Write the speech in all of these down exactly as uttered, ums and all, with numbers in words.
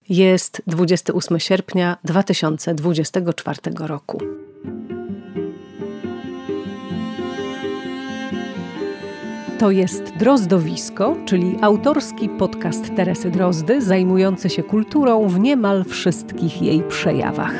Jest dwudziestego ósmego sierpnia dwa tysiące dwudziestego czwartego roku. To jest Drozdowisko, czyli autorski podcast Teresy Drozdy, zajmujący się kulturą w niemal wszystkich jej przejawach.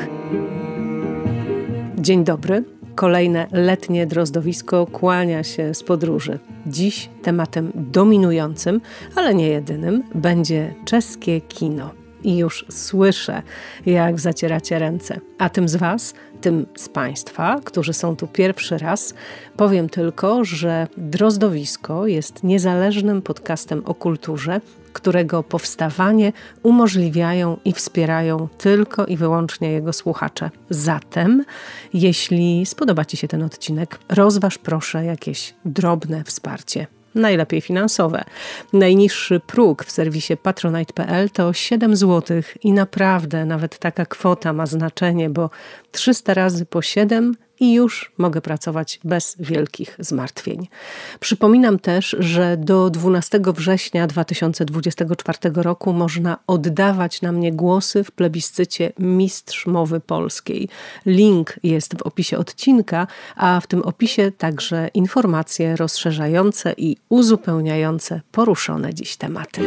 Dzień dobry. Kolejne letnie Drozdowisko kłania się z podróży. Dziś tematem dominującym, ale nie jedynym, będzie czeskie kino. I już słyszę, jak zacieracie ręce. A tym z Was, tym z Państwa, którzy są tu pierwszy raz, powiem tylko, że Drozdowisko jest niezależnym podcastem o kulturze, którego powstawanie umożliwiają i wspierają tylko i wyłącznie jego słuchacze. Zatem, jeśli spodoba Ci się ten odcinek, rozważ proszę jakieś drobne wsparcie. Najlepiej finansowe. Najniższy próg w serwisie patronite kropka p l to siedem złotych i naprawdę nawet taka kwota ma znaczenie, bo trzysta razy po siedem i już mogę pracować bez wielkich zmartwień. Przypominam też, że do dwunastego września dwa tysiące dwudziestego czwartego roku można oddawać na mnie głosy w plebiscycie Mistrz Mowy Polskiej. Link jest w opisie odcinka, a w tym opisie także informacje rozszerzające i uzupełniające poruszone dziś tematy.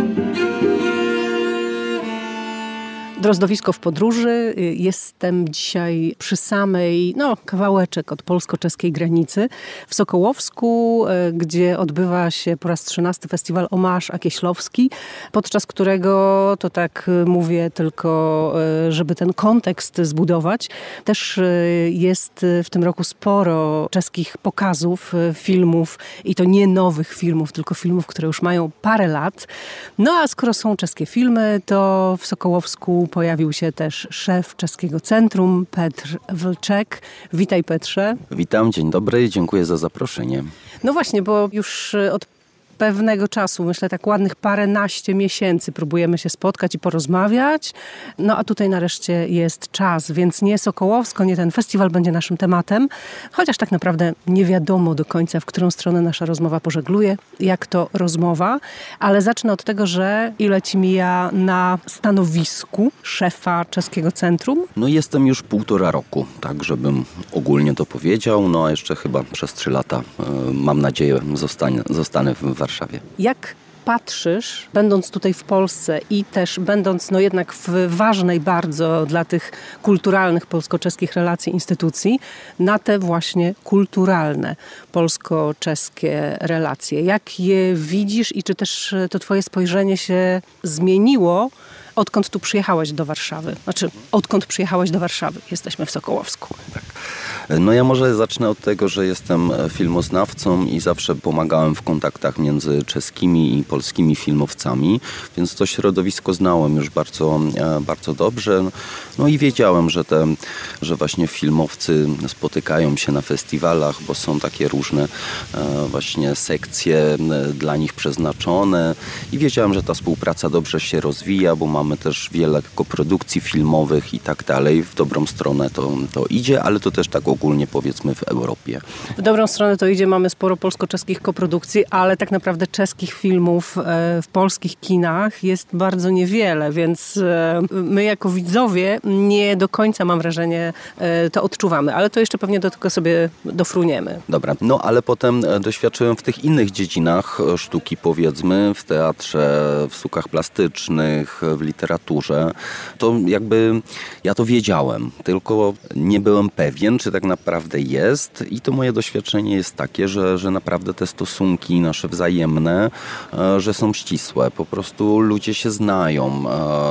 Drozdowisko w podróży. Jestem dzisiaj przy samej, no kawałeczek od polsko-czeskiej granicy, w Sokołowsku, gdzie odbywa się po raz trzynasty festiwal Omarz Akieślowski, podczas którego, to tak mówię tylko, żeby ten kontekst zbudować, też jest w tym roku sporo czeskich pokazów filmów i to nie nowych filmów, tylko filmów, które już mają parę lat. No a skoro są czeskie filmy, to w Sokołowsku pojawił się też szef czeskiego centrum, Petr Vlček. Witaj, Petrze. Witam, dzień dobry, dziękuję za zaproszenie. No właśnie, bo już od pewnego czasu, myślę tak ładnych paręnaście miesięcy próbujemy się spotkać i porozmawiać. No a tutaj nareszcie jest czas, więc nie Sokołowsko, nie ten festiwal będzie naszym tematem, chociaż tak naprawdę nie wiadomo do końca, w którą stronę nasza rozmowa pożegluje, jak to rozmowa, ale zacznę od tego, że ile ci mija na stanowisku szefa czeskiego centrum? No jestem już półtora roku, tak żebym ogólnie to powiedział, no a jeszcze chyba przez trzy lata, mam nadzieję, zostanę, zostanę w Warszawie. Warszawie. Jak patrzysz, będąc tutaj w Polsce i też będąc no jednak w ważnej bardzo dla tych kulturalnych polsko-czeskich relacji instytucji, na te właśnie kulturalne polsko-czeskie relacje. Jak je widzisz i czy też to twoje spojrzenie się zmieniło, odkąd tu przyjechałeś do Warszawy? Znaczy, odkąd przyjechałeś do Warszawy? Jesteśmy w Sokołowsku. Tak. No ja może zacznę od tego, że jestem filmoznawcą i zawsze pomagałem w kontaktach między czeskimi i polskimi filmowcami, więc to środowisko znałem już bardzo, bardzo dobrze. No i wiedziałem, że, te, że właśnie filmowcy spotykają się na festiwalach, bo są takie różne właśnie sekcje dla nich przeznaczone i wiedziałem, że ta współpraca dobrze się rozwija, bo mamy też wiele koprodukcji filmowych i tak dalej. W dobrą stronę to, to idzie, ale to też tak ogólnie powiedzmy w Europie. W dobrą stronę to idzie, mamy sporo polsko-czeskich koprodukcji, ale tak naprawdę czeskich filmów w polskich kinach jest bardzo niewiele, więc my jako widzowie nie do końca, mam wrażenie, to odczuwamy, ale to jeszcze pewnie do tego sobie dofruniemy. Dobra, no ale potem doświadczyłem w tych innych dziedzinach sztuki, powiedzmy, w teatrze, w sztukach plastycznych, w literaturze. To jakby ja to wiedziałem, tylko nie byłem pewien, czy tak naprawdę jest i to moje doświadczenie jest takie, że, że naprawdę te stosunki nasze wzajemne, że są ścisłe. Po prostu ludzie się znają.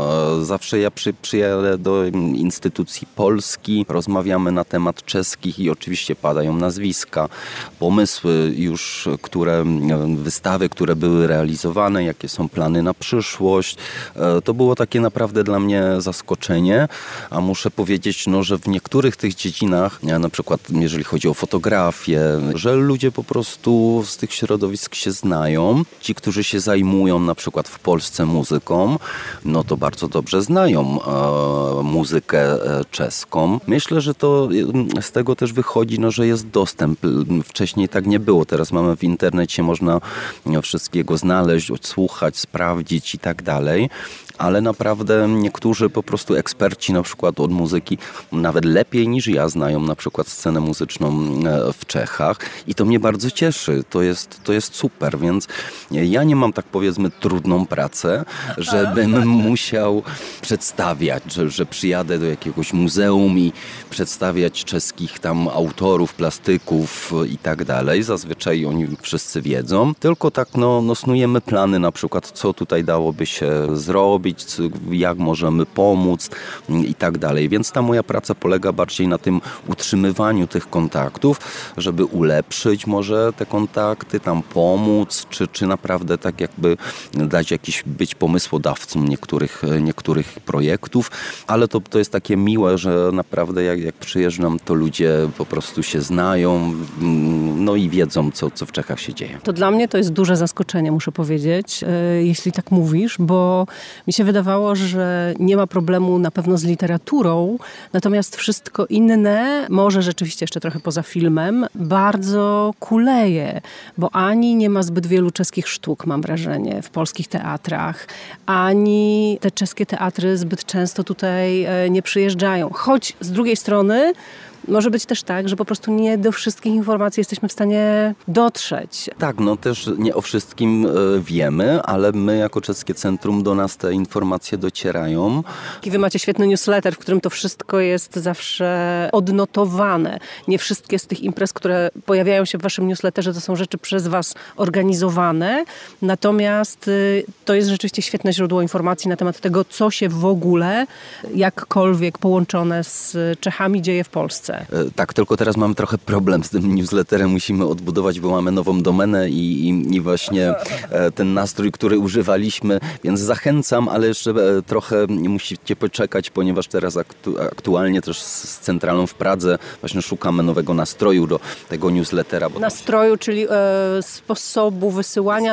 Zawsze ja przy, przyjadę do instytucji Polski, rozmawiamy na temat czeskich i oczywiście padają nazwiska, pomysły już, które, wystawy, które były realizowane, jakie są plany na przyszłość. To było takie naprawdę dla mnie zaskoczenie, a muszę powiedzieć, no, że w niektórych tych dziedzinach, na przykład jeżeli chodzi o fotografię, że ludzie po prostu z tych środowisk się znają. Ci, którzy się zajmują na przykład w Polsce muzyką, no to bardzo dobrze znają e, muzykę czeską. Myślę, że to z tego też wychodzi, no, że jest dostęp. Wcześniej tak nie było. Teraz mamy w internecie, można wszystkiego znaleźć, odsłuchać, sprawdzić i tak dalej. ale naprawdę niektórzy po prostu eksperci na przykład od muzyki nawet lepiej niż ja znają na przykład scenę muzyczną w Czechach i to mnie bardzo cieszy. To jest, to jest super, więc ja nie mam tak powiedzmy trudną pracę, żebym musiał przedstawiać, że, że przyjadę do jakiegoś muzeum i przedstawiać czeskich tam autorów, plastyków i tak dalej. Zazwyczaj oni wszyscy wiedzą, tylko tak no, no snujemy plany na przykład, co tutaj dałoby się zrobić, co, jak możemy pomóc i tak dalej. Więc ta moja praca polega bardziej na tym utrzymywaniu tych kontaktów, żeby ulepszyć może te kontakty, tam pomóc, czy, czy naprawdę tak jakby dać jakiś, być pomysłodawcą niektórych, niektórych projektów, ale to, to jest takie miłe, że naprawdę jak, jak przyjeżdżam, to ludzie po prostu się znają, no i wiedzą, co, co w Czechach się dzieje. To dla mnie to jest duże zaskoczenie, muszę powiedzieć, jeśli tak mówisz, bo mi się wydawało, że nie ma problemu na pewno z literaturą, natomiast wszystko inne, może rzeczywiście jeszcze trochę poza filmem, bardzo kuleje, bo ani nie ma zbyt wielu czeskich sztuk, mam wrażenie, w polskich teatrach, ani te czeskie teatry zbyt często tutaj nie przyjeżdżają. Choć z drugiej strony może być też tak, że po prostu nie do wszystkich informacji jesteśmy w stanie dotrzeć. Tak, no też nie o wszystkim wiemy, ale my jako Czeskie Centrum do nas te informacje docierają. I wy macie świetny newsletter, w którym to wszystko jest zawsze odnotowane. Nie wszystkie z tych imprez, które pojawiają się w waszym newsletterze, to są rzeczy przez was organizowane. Natomiast to jest rzeczywiście świetne źródło informacji na temat tego, co się w ogóle jakkolwiek połączone z Czechami dzieje w Polsce. Tak, tylko teraz mamy trochę problem z tym newsletterem. Musimy odbudować, bo mamy nową domenę i, i, i właśnie ten nastrój, który używaliśmy, więc zachęcam, ale jeszcze trochę musicie poczekać, ponieważ teraz aktu, aktualnie też z centralą w Pradze właśnie szukamy nowego nastroju do tego newslettera. Bo nastroju, to... czyli e, sposobu wysyłania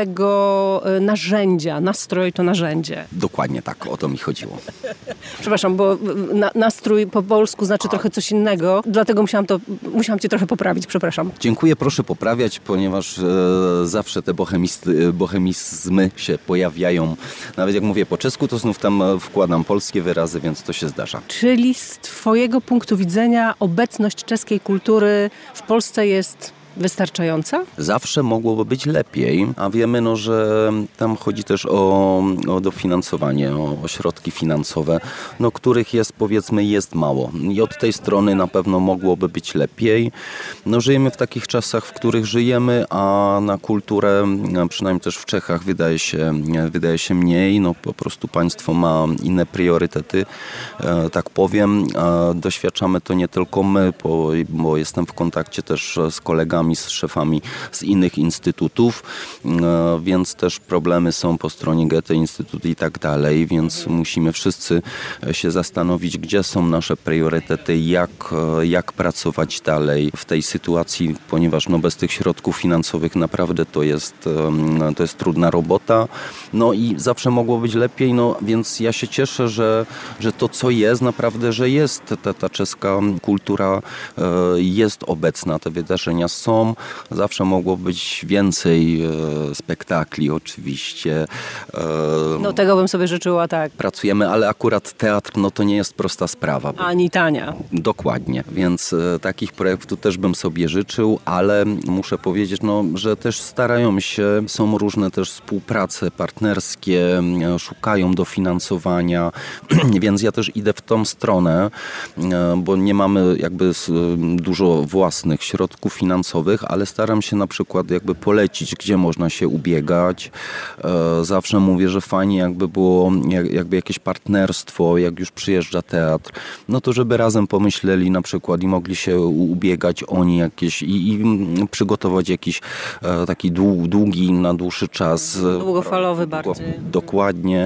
nowego e, narzędzia. Nastroj to narzędzie. Dokładnie tak, o to mi chodziło. Przepraszam, bo na, nastrój po polsku znaczy A. trochę coś innego. Dlatego musiałam, to, musiałam cię trochę poprawić, przepraszam. Dziękuję, proszę poprawiać, ponieważ e, zawsze te bohemisty, bohemizmy się pojawiają. Nawet jak mówię po czesku, to znów tam wkładam polskie wyrazy, więc to się zdarza. Czyli z twojego punktu widzenia obecność czeskiej kultury w Polsce jest wystarczająca? Zawsze mogłoby być lepiej, a wiemy, no, że tam chodzi też o, o dofinansowanie, o, o środki finansowe, no, których jest, powiedzmy, jest mało. I od tej strony na pewno mogłoby być lepiej. No, żyjemy w takich czasach, w których żyjemy, a na kulturę, przynajmniej też w Czechach, wydaje się, wydaje się mniej. No, po prostu państwo ma inne priorytety, e, tak powiem. E, doświadczamy to nie tylko my, bo, bo jestem w kontakcie też z kolegami, z szefami z innych instytutów, więc też problemy są po stronie Goethe Instytutu i tak dalej, więc musimy wszyscy się zastanowić, gdzie są nasze priorytety, jak, jak pracować dalej w tej sytuacji, ponieważ no, bez tych środków finansowych naprawdę to jest, to jest trudna robota, no i zawsze mogło być lepiej, no więc ja się cieszę, że, że to co jest, naprawdę, że jest ta, ta czeska kultura jest obecna, te wydarzenia są. Zawsze mogło być więcej e, spektakli oczywiście. E, no tego bym sobie życzyła, tak. Pracujemy, ale akurat teatr no to nie jest prosta sprawa. Ani tania. Dokładnie, więc e, takich projektów też bym sobie życzył, ale muszę powiedzieć, no, że też starają się, są różne też współprace partnerskie, e, szukają dofinansowania, więc ja też idę w tą stronę, e, bo nie mamy jakby s, dużo własnych środków finansowych, ale staram się na przykład jakby polecić, gdzie można się ubiegać. Zawsze mówię, że fajnie jakby było jakby jakieś partnerstwo, jak już przyjeżdża teatr, no to żeby razem pomyśleli na przykład i mogli się ubiegać oni jakieś i, i przygotować jakiś taki długi, na dłuższy czas. Długofalowy bardziej. Dokładnie.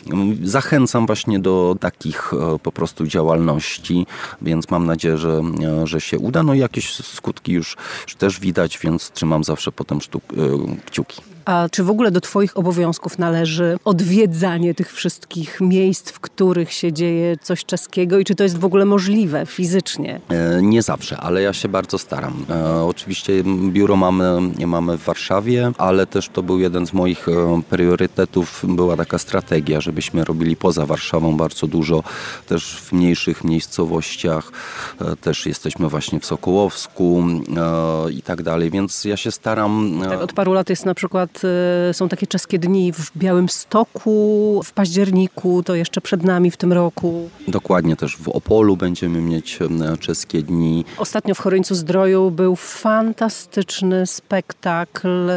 Zachęcam właśnie do takich po prostu działalności, więc mam nadzieję, że, że się uda. No i jakieś skutki już, już też widać, więc trzymam zawsze potem sztuk, kciuki. A czy w ogóle do twoich obowiązków należy odwiedzanie tych wszystkich miejsc, w których się dzieje coś czeskiego i czy to jest w ogóle możliwe fizycznie? E, nie zawsze, ale ja się bardzo staram. E, oczywiście biuro mamy, mamy w Warszawie, ale też to był jeden z moich e, priorytetów. Była taka strategia, żebyśmy robili poza Warszawą bardzo dużo, też w mniejszych miejscowościach. E, też jesteśmy właśnie w Sokołowsku e, i tak dalej, więc ja się staram. Tak, od paru lat jest na przykład, e, są takie czeskie dni w Białymstoku, w październiku, to jeszcze przed nami w tym roku. Dokładnie, też w Opolu będziemy mieć czeskie dni. Ostatnio w Chorońcu-Zdroju był fantastyczny spektakl,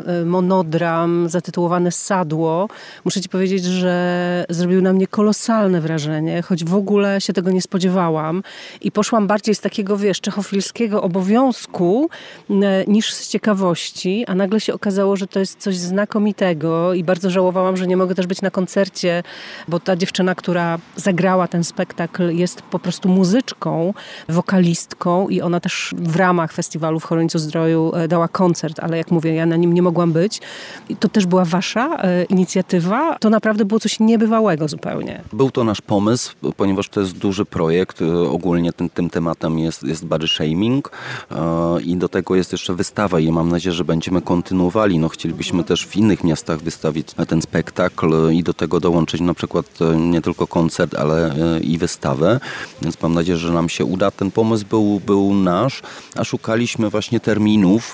monodram zatytułowany Sadło. Muszę ci powiedzieć, że zrobił na mnie kolosalne wrażenie, choć w ogóle się tego nie spodziewałam i poszłam bardziej z takiego, wiesz, czechofilskiego obowiązku niż z ciekawości, a nagle się okazało, że to jest coś znakomitego i bardzo żałowałam, że nie mogę też być na koncercie, bo ta dziewczyna, która zagrała ten spektakl, jest po prostu muzyczką, wokalistką i ona też w ramach festiwalu w Chorońcu-Zdroju dała koncert, ale jak mówię, ja na nim nie mogłam być. I to też była wasza e, inicjatywa. To naprawdę było coś niebywałego zupełnie. Był to nasz pomysł, ponieważ to jest duży projekt. Ogólnie tym, tym tematem jest, jest body shaming e, i do tego jest jeszcze wystawa i mam nadzieję, że będziemy kontynuowali. No, chcielibyśmy też w innych miastach wystawić ten spektakl i do tego dołączyć na przykład nie tylko koncert, ale i wystawę, więc mam nadzieję, że nam się uda. Ten pomysł był, był nasz, a szukaliśmy właśnie terminów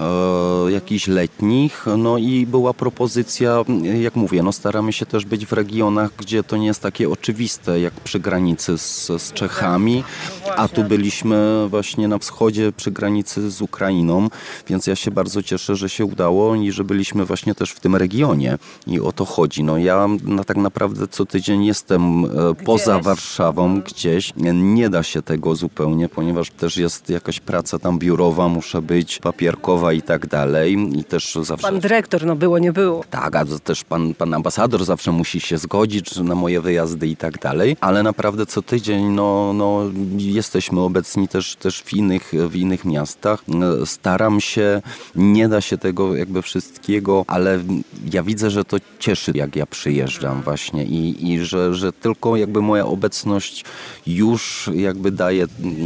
e, jakichś letnich, no i była propozycja, jak mówię, no staramy się też być w regionach, gdzie to nie jest takie oczywiste, jak przy granicy z, z Czechami, a tu byliśmy właśnie na wschodzie przy granicy z Ukrainą, więc ja się bardzo cieszę, że się udało i że byliśmy właśnie też w tym regionie i o to chodzi. No ja no, tak naprawdę co tydzień jestem e, poza Warszawą gdzieś. Nie da się tego zupełnie, ponieważ też jest jakaś praca tam biurowa, muszę być papierkowa i tak dalej. I też zawsze... Pan dyrektor, no było, nie było. Tak, a też pan, pan ambasador zawsze musi się zgodzić na moje wyjazdy i tak dalej. Ale naprawdę co tydzień no, no, jesteśmy obecni też, też w, innych, w innych miastach. Staram się, nie da się tego jakby wszystkiego, ale ja widzę, że to cieszy, jak ja przyjeżdżam właśnie i, i że, że tylko jakby moja obecność już jakby daje...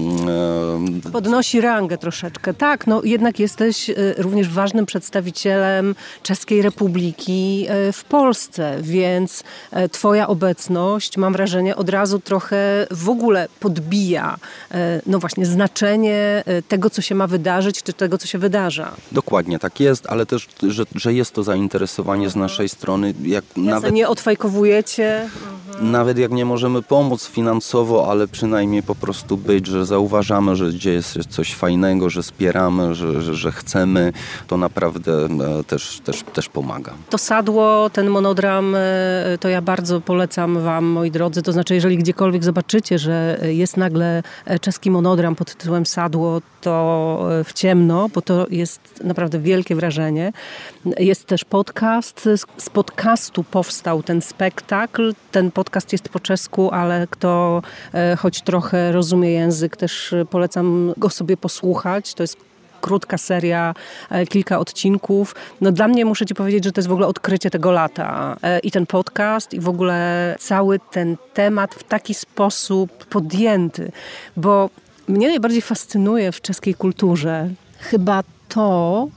E... Podnosi rangę troszeczkę. Tak, no jednak jesteś również ważnym przedstawicielem Czeskiej Republiki w Polsce, więc twoja obecność, mam wrażenie, od razu trochę w ogóle podbija no właśnie znaczenie tego, co się ma wydarzyć, czy tego, co się wydarza. Dokładnie, tak jest, ale też, że, że jest to zainteresowanie z naszej strony. Jak nawet nie odfajkowujecie. Nawet jak nie możemy pomóc finansowo, ale przynajmniej po prostu być, że zauważamy, że gdzie jest coś fajnego, że wspieramy, że, że, że chcemy, to naprawdę też, też, też pomaga. To Sadło, ten monodram, to ja bardzo polecam wam, moi drodzy. To znaczy, jeżeli gdziekolwiek zobaczycie, że jest nagle czeski monodram pod tytułem Sadło, to w ciemno, bo to jest naprawdę wielkie wrażenie. Jest też podcast. Z podcastu powstał ten spektakl. Ten podcast jest po czesku, ale kto choć trochę rozumie język, też polecam go sobie posłuchać. To jest krótka seria, kilka odcinków. No dla mnie muszę ci powiedzieć, że to jest w ogóle odkrycie tego lata. I ten podcast, i w ogóle cały ten temat w taki sposób podjęty. Bo mnie najbardziej fascynuje w czeskiej kulturze chyba to,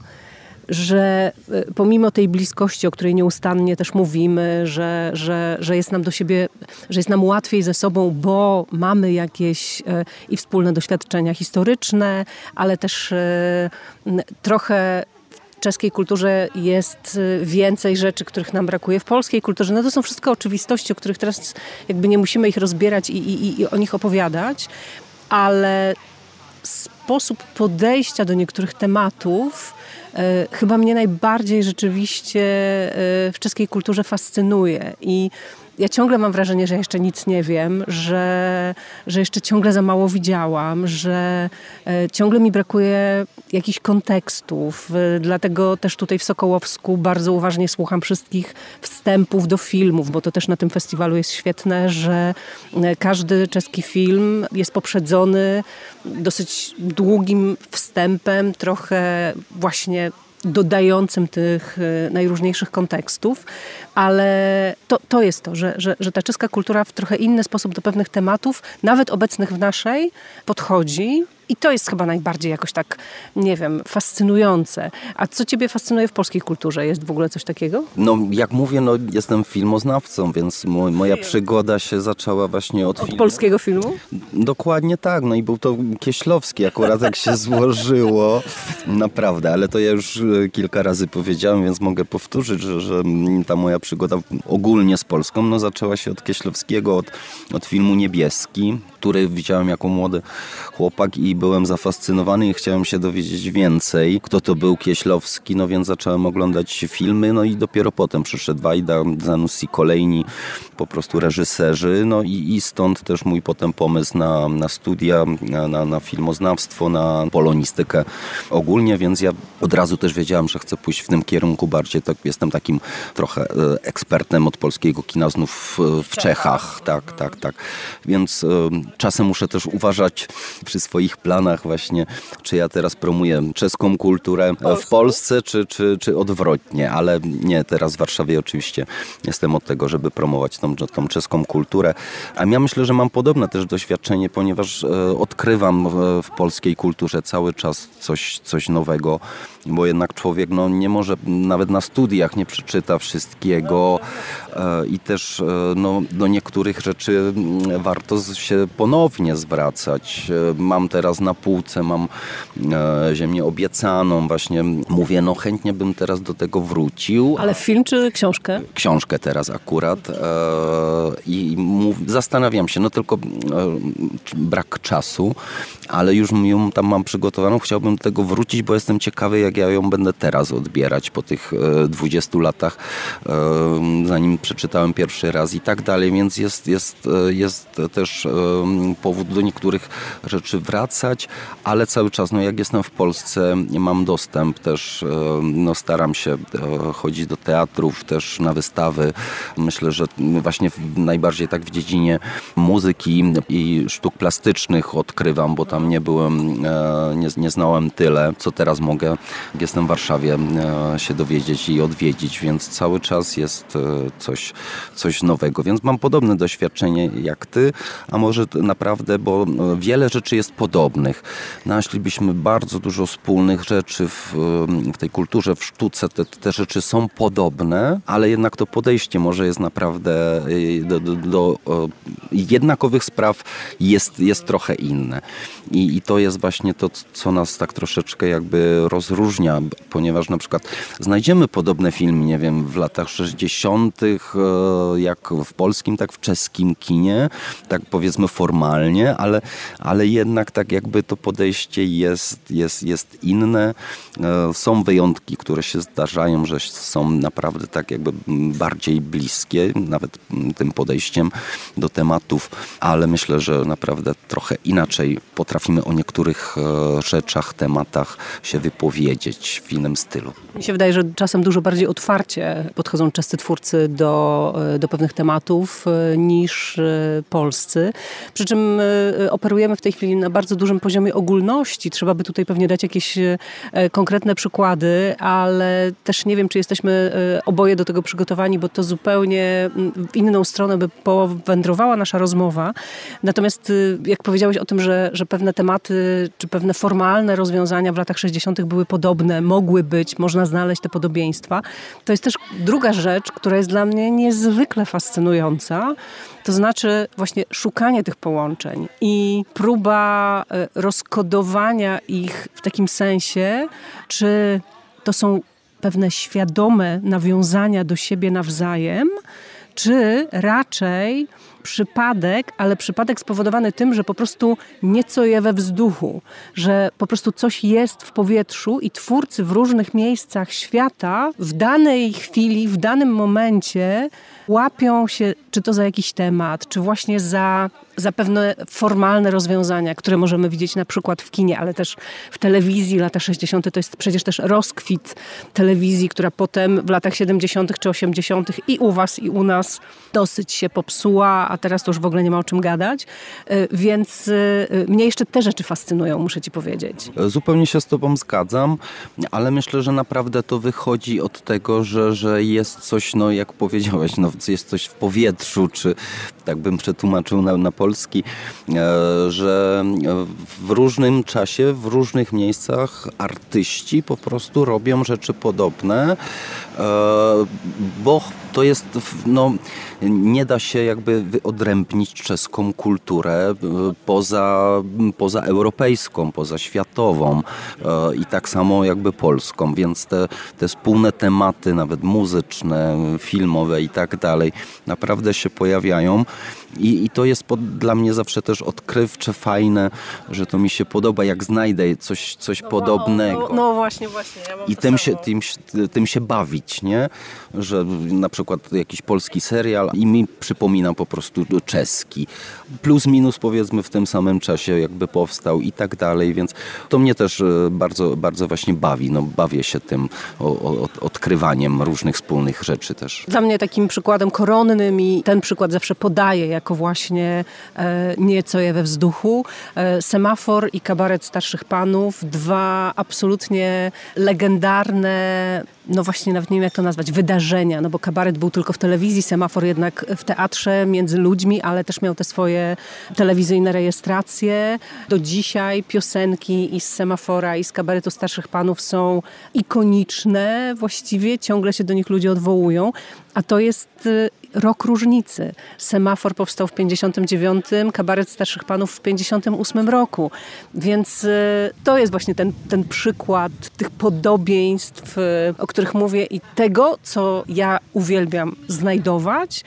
że pomimo tej bliskości, o której nieustannie też mówimy, że, że, że jest nam do siebie, że jest nam łatwiej ze sobą, bo mamy jakieś i wspólne doświadczenia historyczne, ale też trochę w czeskiej kulturze jest więcej rzeczy, których nam brakuje w polskiej kulturze. No to są wszystko oczywistości, o których teraz jakby nie musimy ich rozbierać i, i, i o nich opowiadać, ale sposób podejścia do niektórych tematów e, chyba mnie najbardziej rzeczywiście e, w czeskiej kulturze fascynuje. I ja ciągle mam wrażenie, że jeszcze nic nie wiem, że, że jeszcze ciągle za mało widziałam, że e, ciągle mi brakuje jakichś kontekstów. E, dlatego też tutaj w Sokołowsku bardzo uważnie słucham wszystkich wstępów do filmów, bo to też na tym festiwalu jest świetne, że e, każdy czeski film jest poprzedzony dosyć długim wstępem, trochę właśnie dodającym tych najróżniejszych kontekstów, ale to, to jest to, że, że, że ta czeska kultura w trochę inny sposób do pewnych tematów, nawet obecnych w naszej, podchodzi. I to jest chyba najbardziej jakoś tak, nie wiem, fascynujące. A co ciebie fascynuje w polskiej kulturze? Jest w ogóle coś takiego? No, jak mówię, no, jestem filmoznawcą, więc mo- moja przygoda się zaczęła właśnie od, od filmu. polskiego filmu? Dokładnie tak. No i był to Kieślowski, akurat jak się złożyło. Naprawdę, ale to ja już kilka razy powiedziałem, więc mogę powtórzyć, że, że ta moja przygoda ogólnie z Polską no, zaczęła się od Kieślowskiego, od, od filmu Niebieski, który widziałem jako młody chłopak i byłem zafascynowany i chciałem się dowiedzieć więcej, kto to był Kieślowski, no więc zacząłem oglądać filmy, no i dopiero potem przyszedł Wajda, Zanussi, kolejni po prostu reżyserzy, no i, i stąd też mój potem pomysł na, na studia, na, na, na filmoznawstwo, na polonistykę ogólnie, więc ja od razu też wiedziałem, że chcę pójść w tym kierunku bardziej, tak, jestem takim trochę ekspertem od polskiego kina znów w, w Czechach, tak, tak, tak, więc czasem muszę też uważać przy swoich planach właśnie, czy ja teraz promuję czeską kulturę w Polsce, czy, czy, czy odwrotnie, ale nie, teraz w Warszawie oczywiście jestem od tego, żeby promować tą, tą czeską kulturę. A ja myślę, że mam podobne też doświadczenie, ponieważ odkrywam w, w polskiej kulturze cały czas coś, coś nowego, bo jednak człowiek no, nie może, nawet na studiach nie przeczyta wszystkiego i też no, do niektórych rzeczy warto się ponownie zwracać. Mam teraz na półce, mam e, ziemię obiecaną, właśnie mówię, no chętnie bym teraz do tego wrócił. Ale film czy książkę? Książkę teraz akurat e, i mów, zastanawiam się, no tylko e, brak czasu, ale już ją tam mam przygotowaną, chciałbym do tego wrócić, bo jestem ciekawy, jak ja ją będę teraz odbierać po tych e, dwudziestu latach, e, zanim przeczytałem pierwszy raz i tak dalej, więc jest, jest, jest też e, powód do niektórych rzeczy wracać, ale cały czas, no jak jestem w Polsce, mam dostęp też, no staram się chodzić do teatrów, też na wystawy. Myślę, że właśnie najbardziej tak w dziedzinie muzyki i sztuk plastycznych odkrywam, bo tam nie byłem, nie, nie znałem tyle, co teraz mogę, jak jestem w Warszawie, się dowiedzieć i odwiedzić, więc cały czas jest coś, coś nowego, więc mam podobne doświadczenie jak ty, a może naprawdę, bo wiele rzeczy jest podobnych. Našlibyśmy bardzo dużo wspólnych rzeczy w, w tej kulturze, w sztuce. Te, te rzeczy są podobne, ale jednak to podejście może jest naprawdę do, do, do jednakowych spraw jest, jest trochę inne. I, I to jest właśnie to, co nas tak troszeczkę jakby rozróżnia, ponieważ na przykład znajdziemy podobne filmy, nie wiem, w latach sześćdziesiątych, jak w polskim, tak w czeskim kinie, tak powiedzmy formalnie, ale, ale jednak tak jakby to podejście jest, jest, jest inne. Są wyjątki, które się zdarzają, że są naprawdę tak jakby bardziej bliskie, nawet tym podejściem do tematów, ale myślę, że naprawdę trochę inaczej potrafimy o niektórych rzeczach, tematach się wypowiedzieć w innym stylu. Mi się wydaje, że czasem dużo bardziej otwarcie podchodzą czescy twórcy do, do pewnych tematów niż polscy. Przy czym operujemy w tej chwili na bardzo dużym poziomie ogólności. Trzeba by tutaj pewnie dać jakieś konkretne przykłady, ale też nie wiem, czy jesteśmy oboje do tego przygotowani, bo to zupełnie w inną stronę by powędrowała nasza rozmowa. Natomiast jak powiedziałeś o tym, że, że pewne tematy, czy pewne formalne rozwiązania w latach sześćdziesiątych były podobne, mogły być, można znaleźć te podobieństwa. To jest też druga rzecz, która jest dla mnie niezwykle fascynująca. To znaczy właśnie szukanie tych połączeń i próba rozkodowania ich w takim sensie, czy to są pewne świadome nawiązania do siebie nawzajem, czy raczej przypadek, ale przypadek spowodowany tym, że po prostu nieco je we wzduchu, że po prostu coś jest w powietrzu i twórcy w różnych miejscach świata w danej chwili, w danym momencie łapią się, czy to za jakiś temat, czy właśnie za, za pewne formalne rozwiązania, które możemy widzieć na przykład w kinie, ale też w telewizji. Lata sześćdziesiąte to jest przecież też rozkwit telewizji, która potem w latach siedemdziesiątych czy osiemdziesiątych i u was, i u nas dosyć się popsuła, a teraz to już w ogóle nie ma o czym gadać, więc mnie jeszcze te rzeczy fascynują, muszę ci powiedzieć. Zupełnie się z tobą zgadzam, ale myślę, że naprawdę to wychodzi od tego, że, że jest coś, no jak powiedziałeś, no jest coś w powietrzu, czy tak bym przetłumaczył na, na polski, że w różnym czasie, w różnych miejscach artyści po prostu robią rzeczy podobne, bo to jest, no nie da się jakby wyodrębnić czeską kulturę poza, poza europejską, poza światową i tak samo jakby polską, więc te, te wspólne tematy, nawet muzyczne, filmowe i tak dalej, naprawdę się pojawiają. I, i to jest pod, dla mnie zawsze też odkrywcze, fajne, że to mi się podoba, jak znajdę coś, coś no, podobnego. No, no właśnie, właśnie. Ja mam I tym się, tym, tym się bawić, nie? Że na przykład jakiś polski serial i mi przypomina po prostu czeski. Plus minus powiedzmy w tym samym czasie jakby powstał i tak dalej, więc to mnie też bardzo, bardzo właśnie bawi. No, bawię się tym o, o, odkrywaniem różnych wspólnych rzeczy też. Dla mnie takim przykładem koronnym i ten przykład zawsze podaję jako właśnie e, nieco je we wzduchu. E, Semafor i Kabaret Starszych Panów. Dwa absolutnie legendarne, no właśnie nawet nie wiem jak to nazwać, wydarzenia, no bo kabaret był tylko w telewizji, Semafor jednak w teatrze między ludźmi, ale też miał te swoje telewizyjne rejestracje. Do dzisiaj piosenki i z Semafora, i z Kabaretu Starszych Panów są ikoniczne, właściwie ciągle się do nich ludzie odwołują, a to jest rok różnicy. Semafor powstał w pięćdziesiątym dziewiątym, Kabaret Starszych Panów w pięćdziesiątym ósmym roku. Więc to jest właśnie ten, ten przykład tych podobieństw, o których mówię i tego, co ja uwielbiam znajdować,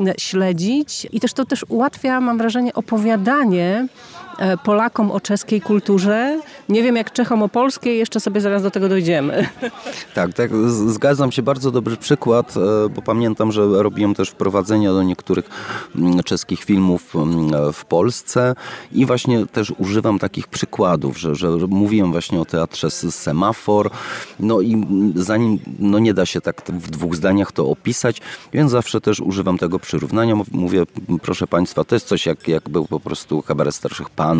śledzić i też to też ułatwia, mam wrażenie, opowiadanie Polakom o czeskiej kulturze. Nie wiem jak Czechom o polskiej, jeszcze sobie zaraz do tego dojdziemy. Tak, tak, zgadzam się. Bardzo dobry przykład, bo pamiętam, że robiłem też wprowadzenia do niektórych czeskich filmów w Polsce i właśnie też używam takich przykładów, że, że mówiłem właśnie o teatrze Semafor, no i zanim, no nie da się tak w dwóch zdaniach to opisać, więc zawsze też używam tego przyrównania. Mówię, proszę Państwa, to jest coś jak, jak był po prostu Kabaret Starszych Panów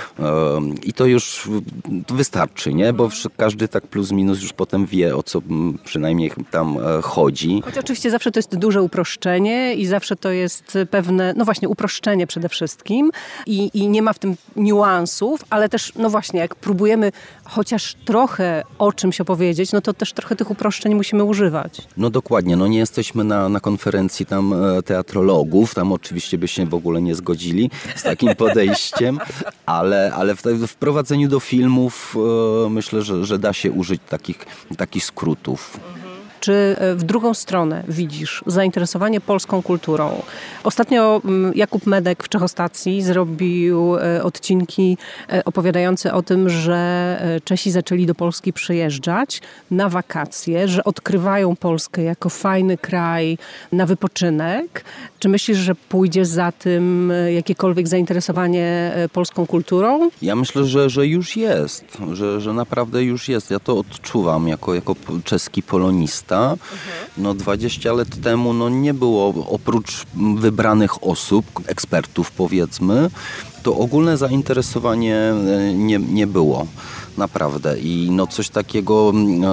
i to już wystarczy, nie? Bo każdy tak plus minus już potem wie, o co przynajmniej tam chodzi. Choć oczywiście zawsze to jest duże uproszczenie i zawsze to jest pewne, no właśnie uproszczenie przede wszystkim i, i nie ma w tym niuansów, ale też, no właśnie, jak próbujemy chociaż trochę o czymś opowiedzieć, no to też trochę tych uproszczeń musimy używać. No dokładnie, no nie jesteśmy na, na konferencji tam teatrologów, tam oczywiście by się w ogóle nie zgodzili z takim podejściem, ale, ale w, w wprowadzeniu do filmów e, myślę, że, że da się użyć takich, takich skrótów. Czy w drugą stronę widzisz zainteresowanie polską kulturą? Ostatnio Jakub Medek w Czechostacji zrobił odcinki opowiadające o tym, że Czesi zaczęli do Polski przyjeżdżać na wakacje, że odkrywają Polskę jako fajny kraj na wypoczynek. Czy myślisz, że pójdzie za tym jakiekolwiek zainteresowanie polską kulturą? Ja myślę, że, że już jest, że, że naprawdę już jest. Ja to odczuwam jako, jako czeski polonista. No dwadzieścia lat temu no nie było, oprócz wybranych osób, ekspertów powiedzmy, to ogólne zainteresowanie nie, nie było. Naprawdę. I no coś takiego,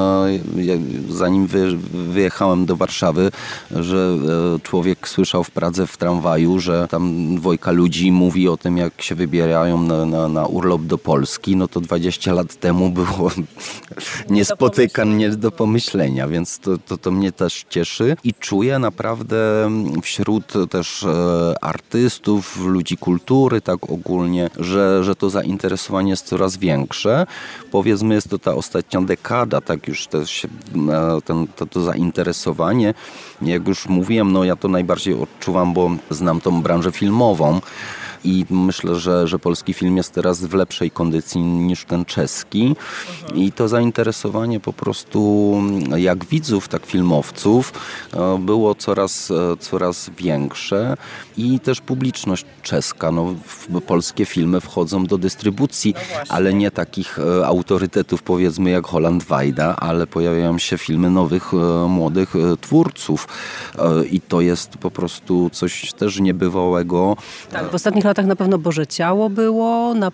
zanim wy, wyjechałem do Warszawy, że człowiek słyszał w Pradze w tramwaju, że tam dwojga ludzi mówi o tym, jak się wybierają na, na, na urlop do Polski, no to dwadzieścia lat temu było niespotykane, nie do pomyślenia, więc to, to, to mnie też cieszy i czuję naprawdę wśród też artystów, ludzi kultury, tak ogólnie, że, że to zainteresowanie jest coraz większe. Powiedzmy, jest to ta ostatnia dekada, tak już też ten, to, to zainteresowanie. Jak już mówiłem, no ja to najbardziej odczuwam, bo znam tą branżę filmową. i myślę, że, że polski film jest teraz w lepszej kondycji niż ten czeski i to zainteresowanie po prostu jak widzów, tak filmowców było coraz, coraz większe i też publiczność czeska. No, polskie filmy wchodzą do dystrybucji, no ale nie takich autorytetów powiedzmy jak Holland Wajda, ale pojawiają się filmy nowych, młodych twórców i to jest po prostu coś też niebywałego. Tak, w ostatnich latach na pewno Boże Ciało było, na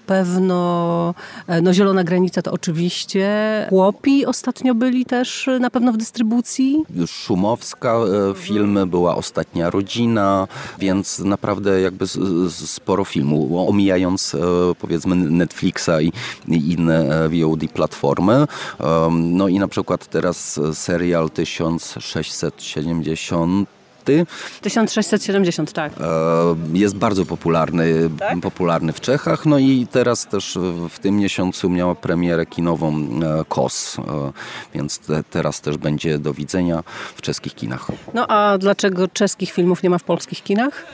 pewno no Zielona Granica to oczywiście. Chłopi ostatnio byli też na pewno w dystrybucji. Szumowska filmy, była Ostatnia Rodzina, więc naprawdę jakby sporo filmu, omijając powiedzmy Netflixa i, i inne V O D platformy. No i na przykład teraz serial tysiąc sześćset siedemdziesiąt tysiąc sześćset siedemdziesiąt, tak. Jest bardzo popularny, tak? popularny w Czechach, no i teraz też w tym miesiącu miała premierę kinową K O S, więc te, teraz też będzie do widzenia w czeskich kinach. No a dlaczego czeskich filmów nie ma w polskich kinach?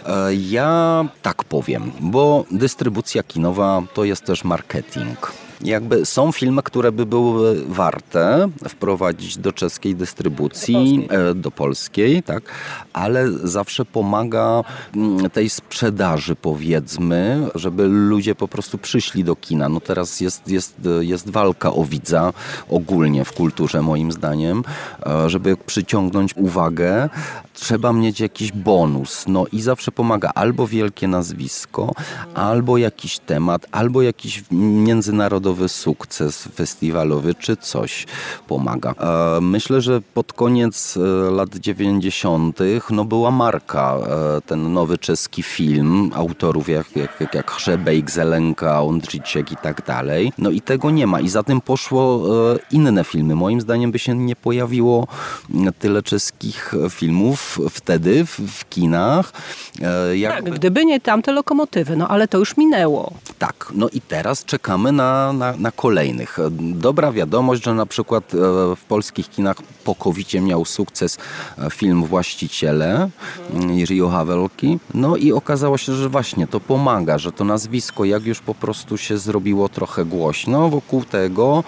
Ja tak powiem, bo dystrybucja kinowa to jest też marketing. Jakby są filmy, które by były warte wprowadzić do czeskiej dystrybucji, do polskiej, do polskiej tak, ale zawsze pomaga tej sprzedaży powiedzmy, żeby ludzie po prostu przyszli do kina. No teraz jest, jest, jest walka o widza ogólnie w kulturze moim zdaniem, żeby przyciągnąć uwagę, trzeba mieć jakiś bonus. No i zawsze pomaga albo wielkie nazwisko, albo jakiś temat, albo jakiś międzynarodowy sukces festiwalowy, czy coś pomaga. Myślę, że pod koniec lat dziewięćdziesiątych no była marka, ten nowy czeski film autorów jak, jak, jak Hřebejk, Zelenka, Ondříček i tak dalej. No i tego nie ma i za tym poszło inne filmy. Moim zdaniem by się nie pojawiło tyle czeskich filmów wtedy w, w kinach. Jakby... Tak, gdyby nie tamte lokomotywy, no ale to już minęło. Tak, no i teraz czekamy na, na, na kolejnych. Dobra wiadomość, że na przykład w polskich kinach po kowidzie miał sukces film Właściciele Jiřího Havelki. No i okazało się, że właśnie to pomaga, że to nazwisko jak już po prostu się zrobiło trochę głośno wokół tego,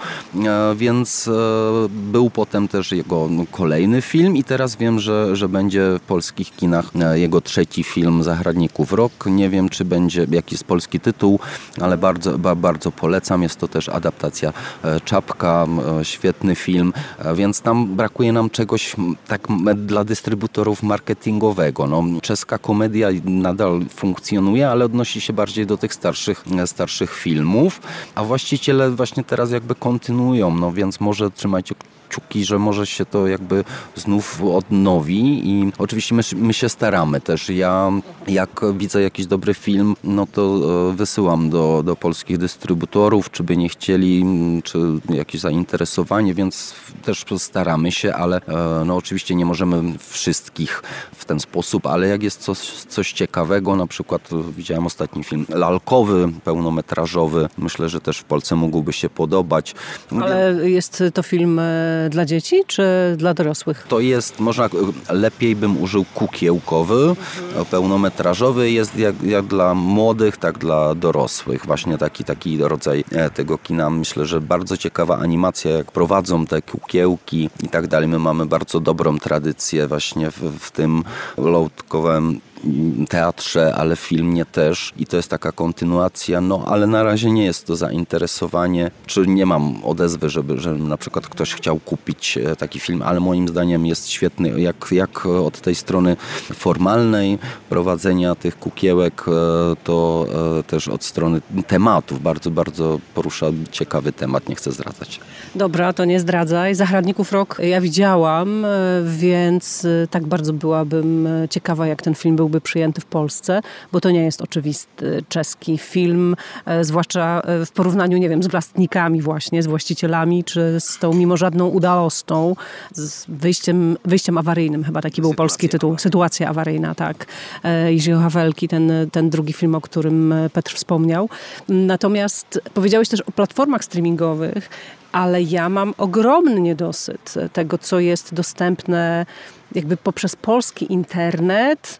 więc był potem też jego kolejny film i teraz wiem, że, że będzie w polskich kinach jego trzeci film Zahradníkův rok. Nie wiem, czy będzie jaki jest polski tytuł, ale bardzo, bardzo polecam. Jest to też adaptacja Czapka, świetny film, więc tam brakuje nam czegoś tak dla dystrybutorów marketingowego. No, czeska komedia nadal funkcjonuje, ale odnosi się bardziej do tych starszych, starszych filmów, a właściciele właśnie teraz jakby kontynuują, no więc może trzymajcie kciuki, że może się to jakby znów odnowi i oczywiście my, my się staramy też. Ja jak widzę jakiś dobry film, no to wysyłam do, do polskich dystrybutorów, czy by nie chcieli, czy jakieś zainteresowanie, więc też staramy się, ale no oczywiście nie możemy wszystkich w ten sposób, ale jak jest coś, coś ciekawego, na przykład widziałem ostatni film lalkowy, pełnometrażowy, myślę, że też w Polsce mógłby się podobać. Ale jest to film dla dzieci, czy dla dorosłych? To jest, można, lepiej bym użył kukiełkowy, mhm. pełnometrażowy jest jak, jak dla młodych, tak dla dorosłych. Właśnie taki, taki rodzaj tego kina. Myślę, że bardzo ciekawa animacja, jak prowadzą te kukiełki i tak dalej. My mamy bardzo dobrą tradycję właśnie w, w tym lołtkowym teatrze, ale w filmie też i to jest taka kontynuacja, no ale na razie nie jest to zainteresowanie, czy nie mam odezwy, żeby, żeby na przykład ktoś chciał kupić taki film, ale moim zdaniem jest świetny, jak, jak od tej strony formalnej prowadzenia tych kukiełek, to też od strony tematów, bardzo, bardzo porusza ciekawy temat, nie chcę zdradzać. Dobra, to nie zdradzaj. Zahradníkův rok ja widziałam, więc tak bardzo byłabym ciekawa, jak ten film byłby przyjęty w Polsce, bo to nie jest oczywisty czeski film, zwłaszcza w porównaniu, nie wiem, z Vlastníkami właśnie, z Właścicielami, czy z tą Mimożadną udalostą, z wyjściem, wyjściem awaryjnym, chyba taki był Sytuacja polski tytuł. Sytuacja awaryjna, tak. Jiřího Havelki, ten, ten drugi film, o którym Petr wspomniał. Natomiast powiedziałeś też o platformach streamingowych, ale ja mam ogromny niedosyt tego, co jest dostępne jakby poprzez polski internet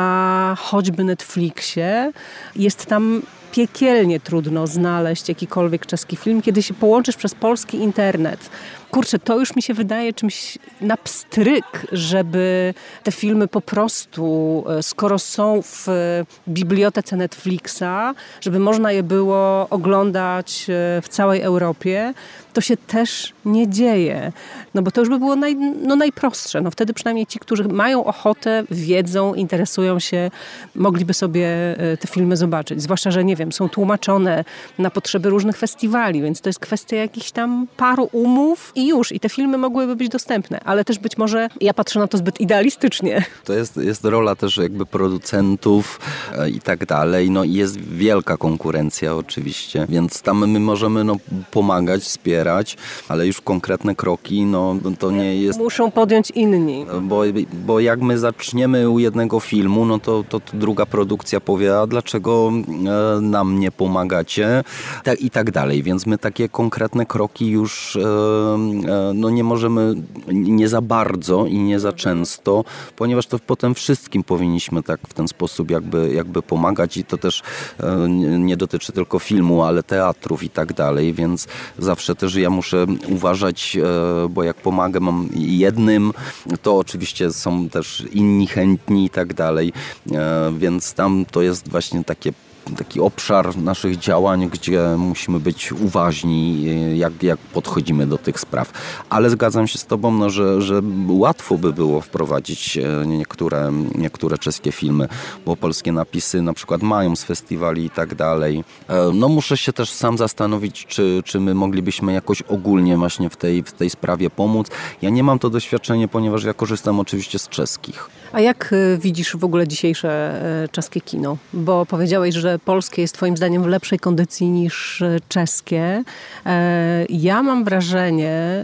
na choćby Netflixie. Jest tam piekielnie trudno znaleźć jakikolwiek czeski film, kiedy się połączysz przez polski internet. Kurczę, to już mi się wydaje czymś na pstryk, żeby te filmy po prostu, skoro są w bibliotece Netflixa, żeby można je było oglądać w całej Europie, to się też nie dzieje. No bo to już by było naj, no najprostsze. No wtedy przynajmniej ci, którzy mają ochotę, wiedzą, interesują się, mogliby sobie te filmy zobaczyć. Zwłaszcza, że nie wiem, są tłumaczone na potrzeby różnych festiwali, więc to jest kwestia jakichś tam paru umów i już. I te filmy mogłyby być dostępne. Ale też być może ja patrzę na to zbyt idealistycznie. To jest, jest rola też jakby producentów e, i tak dalej. No i jest wielka konkurencja oczywiście, więc tam my możemy no, pomagać, wspierać, ale już konkretne kroki, no to nie jest... Muszą podjąć inni. Bo, bo jak my zaczniemy u jednego filmu, no to, to, to druga produkcja powie, a dlaczego e, nam nie pomagacie? Tak, i tak dalej. Więc my takie konkretne kroki już e, e, no nie możemy nie za bardzo i nie za często, ponieważ to potem wszystkim powinniśmy tak w ten sposób jakby, jakby pomagać i to też e, nie dotyczy tylko filmu, ale teatrów i tak dalej, więc zawsze też ja muszę uważać, e, bo jak pomagam jednym, to oczywiście są też inni chętni i tak dalej, e, więc tam to jest właśnie takie taki obszar naszych działań, gdzie musimy być uważni, jak, jak podchodzimy do tych spraw. Ale zgadzam się z tobą, no, że, że łatwo by było wprowadzić niektóre, niektóre czeskie filmy, bo polskie napisy na przykład mają z festiwali i tak dalej. No muszę się też sam zastanowić, czy, czy my moglibyśmy jakoś ogólnie właśnie w tej, w tej sprawie pomóc. Ja nie mam to doświadczenie, ponieważ ja korzystam oczywiście z czeskich. A jak widzisz w ogóle dzisiejsze czeskie kino? Bo powiedziałeś, że polskie jest twoim zdaniem w lepszej kondycji niż czeskie. Ja mam wrażenie,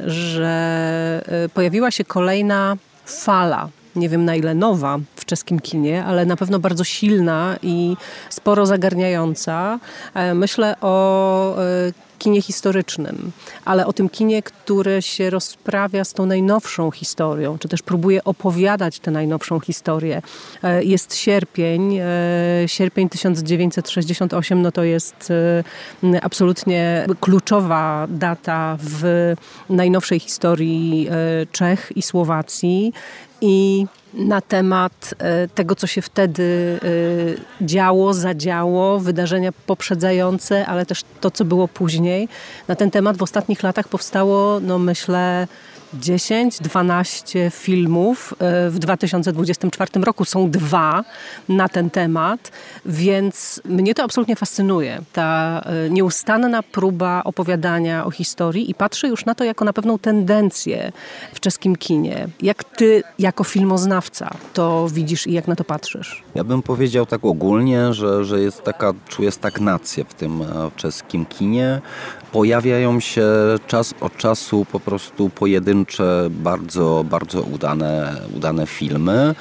że pojawiła się kolejna fala. Nie wiem na ile nowa w czeskim kinie, ale na pewno bardzo silna i sporo zagarniająca. Myślę o kinie historycznym, ale o tym kinie, które się rozprawia z tą najnowszą historią, czy też próbuje opowiadać tę najnowszą historię. Jest sierpień, sierpień tysiąc dziewięćset sześćdziesiąty ósmy, no to jest absolutnie kluczowa data w najnowszej historii Czech i Słowacji. I na temat tego, co się wtedy działo, zadziało, wydarzenia poprzedzające, ale też to, co było później. Na ten temat w ostatnich latach powstało, no myślę, dziesięć dwanaście filmów. W dwa tysiące dwudziestym czwartym roku są dwa na ten temat, więc mnie to absolutnie fascynuje. Ta nieustanna próba opowiadania o historii i patrzę już na to jako na pewną tendencję w czeskim kinie. Jak ty jako filmoznawca to widzisz i jak na to patrzysz? Ja bym powiedział tak ogólnie, że, że jest taka, czuję stagnację w tym czeskim kinie. Pojawiają się czas od czasu po prostu pojedyncze, bardzo, bardzo udane, udane filmy.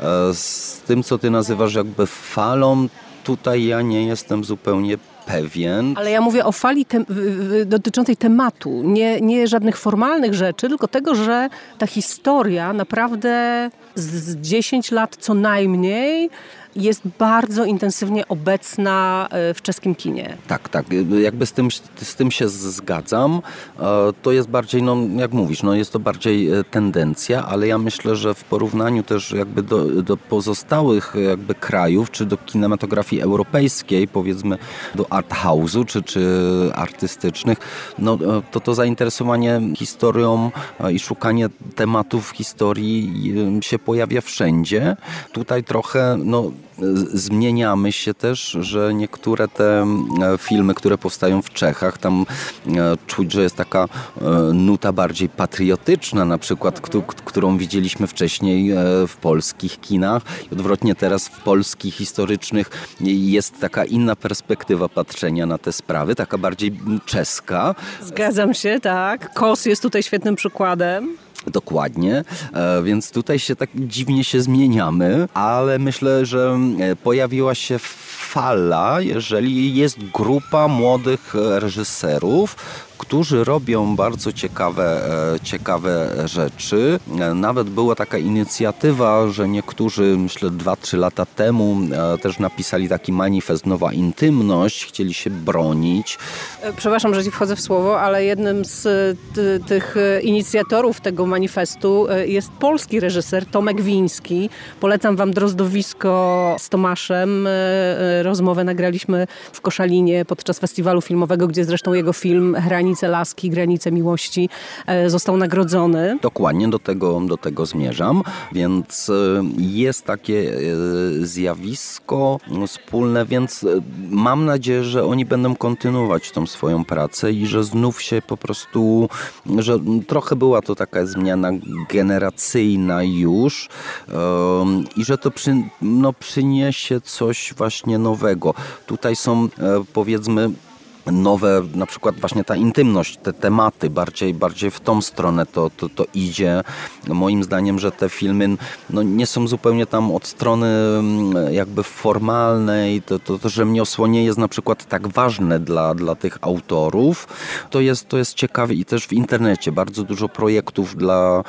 Z tym, co ty nazywasz jakby falą, tutaj ja nie jestem zupełnie pewien. Ale ja mówię o fali te- dotyczącej tematu. Nie, nie żadnych formalnych rzeczy, tylko tego, że ta historia naprawdę z dziesięć lat co najmniej jest bardzo intensywnie obecna w czeskim kinie. Tak, tak. Jakby z tym, z tym się zgadzam. To jest bardziej, no jak mówisz, no jest to bardziej tendencja, ale ja myślę, że w porównaniu też jakby do, do pozostałych jakby krajów, czy do kinematografii europejskiej, powiedzmy do arthouse'u, czy, czy artystycznych, no to to zainteresowanie historią i szukanie tematów historii się pojawia wszędzie. Tutaj trochę, no zmieniamy się też, że niektóre te filmy, które powstają w Czechach, tam czuć, że jest taka nuta bardziej patriotyczna, na przykład, którą widzieliśmy wcześniej w polskich kinach. I odwrotnie teraz w polskich historycznych jest taka inna perspektywa patrzenia na te sprawy, taka bardziej czeska. Zgadzam się, tak. Kos jest tutaj świetnym przykładem. Dokładnie, więc tutaj się tak dziwnie się zmieniamy, ale myślę, że pojawiła się fala, jeżeli jest grupa młodych reżyserów, którzy robią bardzo ciekawe, ciekawe rzeczy. Nawet była taka inicjatywa, że niektórzy, myślę, dwa, trzy lata temu też napisali taki manifest Nowa Intymność, chcieli się bronić. Przepraszam, że ci wchodzę w słowo, ale jednym z ty, tych inicjatorów tego manifestu jest polski reżyser Tomek Wiński. Polecam wam Drozdowisko z Tomaszem. Rozmowę nagraliśmy w Koszalinie podczas festiwalu filmowego, gdzie zresztą jego film Granice laski, Granice miłości został nagrodzony. Dokładnie do tego, do tego zmierzam, więc jest takie zjawisko wspólne, więc mam nadzieję, że oni będą kontynuować tą swoją pracę i że znów się po prostu, że trochę była to taka zmiana generacyjna już um, i że to przy, no, przyniesie coś właśnie nowego. Tutaj są powiedzmy nowe, na przykład właśnie ta intymność, te tematy, bardziej, bardziej w tą stronę to, to, to idzie. Moim zdaniem, że te filmy no, nie są zupełnie tam od strony jakby formalnej, to, to, to rzemiosło nie jest na przykład tak ważne dla, dla tych autorów. To jest, to jest ciekawe i też w internecie bardzo dużo projektów dla,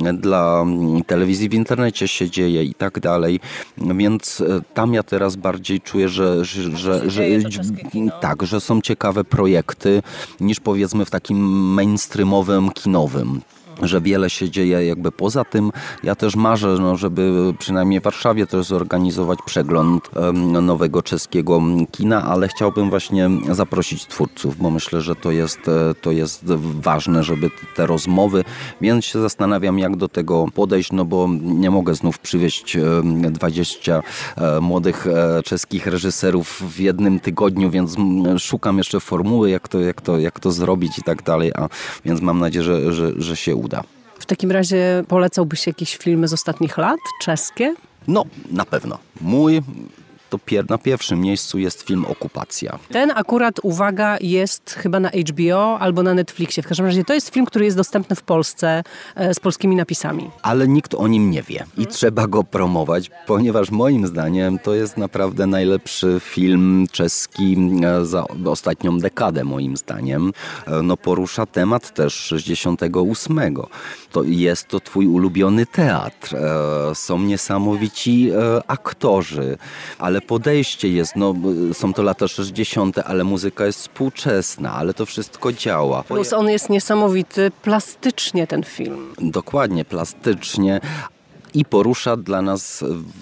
dla telewizji w internecie się dzieje i tak dalej, więc tam ja teraz bardziej czuję, że, że, że, że tak, że są ciekawe projekty niż powiedzmy w takim mainstreamowym, kinowym. Że wiele się dzieje jakby poza tym. Ja też marzę, no, żeby przynajmniej w Warszawie też zorganizować przegląd um, nowego czeskiego kina, ale chciałbym właśnie zaprosić twórców, bo myślę, że to jest, to jest ważne, żeby te rozmowy, więc się zastanawiam, jak do tego podejść, no bo nie mogę znów przywieźć dwudziestu młodych czeskich reżyserów w jednym tygodniu, więc szukam jeszcze formuły, jak to, jak to, jak to zrobić i tak dalej, a więc mam nadzieję, że, że, że się uda. W takim razie polecałbyś jakieś filmy z ostatnich lat, czeskie? No, na pewno. Mój to pier- na pierwszym miejscu jest film Okupacja. Ten akurat, uwaga, jest chyba na H B O albo na Netflixie. W każdym razie to jest film, który jest dostępny w Polsce e, z polskimi napisami. Ale nikt o nim nie wie i trzeba go promować, ponieważ moim zdaniem to jest naprawdę najlepszy film czeski za ostatnią dekadę, moim zdaniem. No porusza temat też sześćdziesiątego ósmego. To jest to twój ulubiony teatr. E, są niesamowici e, aktorzy, ale podejście jest, no są to lata sześćdziesiąte, ale muzyka jest współczesna, ale to wszystko działa. Plus on jest niesamowity plastycznie, ten film. Dokładnie, plastycznie i porusza dla nas